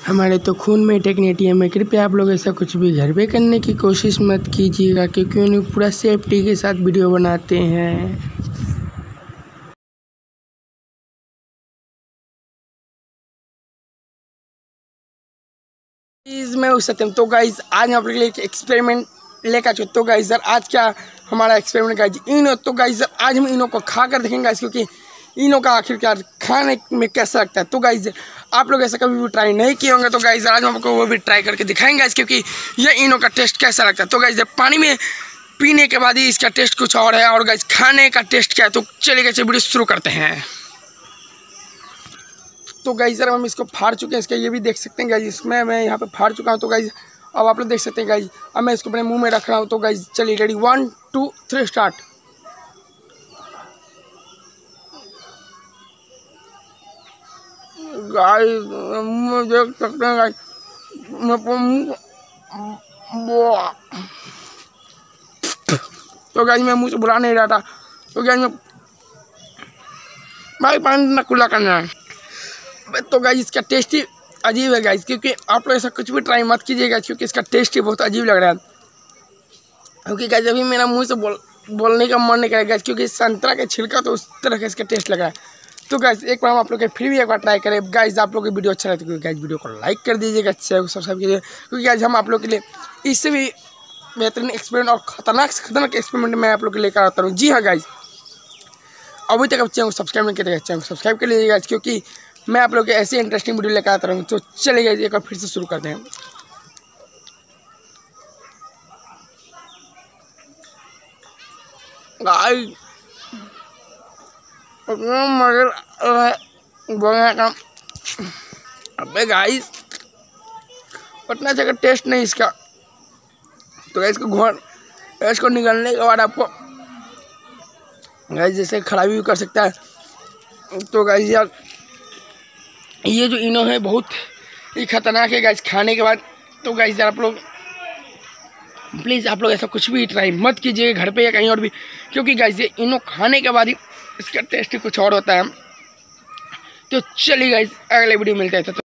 हमारे तो खून में टेक्नीशियन है, कृपया आप लोग ऐसा कुछ भी घर पे करने की कोशिश मत कीजिएगा, क्योंकि उन्हें पूरा सेफ्टी के साथ वीडियो बनाते हैं। मैं उस सत्यम। तो गाइज आज हम आप लोग के लिए एक एक्सपेरिमेंट लेकर चुके। तो गाइज सर आज क्या हमारा एक्सपेरिमेंट गाइज इनो। तो गाइज सर आज हम इनो को खा कर देखेंगे गाइज, क्योंकि इनो का आखिरकार खाने में कैसा लगता है। तो गाइज आप लोग ऐसा कभी भी ट्राई नहीं किए होंगे, तो गाइज आज हम आपको वो भी ट्राई करके दिखाएंगे गाइज, क्योंकि ये इनो का टेस्ट कैसा लगता है। तो गाइज पानी में पीने के बाद ही इसका टेस्ट कुछ और है, और गाइज खाने का टेस्ट क्या है। तो चलिए गाइज वीडियो शुरू करते हैं। तो गाइज सर हम इसको फाड़ चुके हैं, इसका ये भी देख सकते हैं गाइज, इसमें मैं यहाँ पे फाड़ चुका हूँ। तो गाइज अब आप लोग देख सकते हैं गाइज, अब मैं इसको अपने मुंह में रख रहा हूँ। तो गाइज चलिए रेडी 1 2 3 स्टार्ट। गाइज मुंह में देख सकते हैं गाइज, तो गाइज मैं मुँह से बुला नहीं रहा था। तो गाइज मैं भाई पानी ना खुला करना है। तो गाइज इसका टेस्ट ही अजीब है गाइज, क्योंकि आप लोग ऐसा कुछ भी ट्राई मत कीजिएगा, क्योंकि इसका टेस्ट ही बहुत अजीब लग रहा है। क्योंकि गाइज अभी मेरा मुंह से बोलने का मन नहीं करेगा, क्योंकि संतरा का छिलका तो उस तरह का इसका टेस्ट लग रहा है। तो गाइज एक बार हम आप लोग के फिर भी एक बार ट्राई करें। गाइज आप लोग की वीडियो अच्छा लगता है, गाइज वीडियो को लाइक कर दीजिएगा, चैनल को सब्सक्राइब कीजिए, क्योंकि गाइज हम आप लोग के लिए इससे भी बेहतरीन एक्सपेरिमेंट और खतरनाक से खतरनाक एक्सपेरिमेंट मैं आप लोग के लेकर आता हूँ। जी हाँ गाइज, अभी तक आप चैनल को सब्सक्राइब नहीं करिएगा, चैनल को सब्सक्राइब कर लीजिएगा, क्योंकि मैं आप लोग के ऐसी इंटरेस्टिंग वीडियो लेकर आता रहूँ। तो चलिए एक बार फिर से शुरू करते हैं। गाइस बोलने का अबे गाइस उतना जगह टेस्ट नहीं इसका। तो इसको इसको निकालने के बाद आपको गाइस जैसे खराबी भी कर सकता है। तो गाइस यार ये जो इनो है बहुत ही खतरनाक है गाइस खाने के बाद। तो गाइस यार आप लोग प्लीज़ आप लोग ऐसा कुछ भी ट्राई मत कीजिए घर पे या कहीं और भी, क्योंकि गाइस ये इनो खाने के बाद ही इसका टेस्ट ही कुछ और होता है। तो चलिए गाइस अगले वीडियो मिलता है।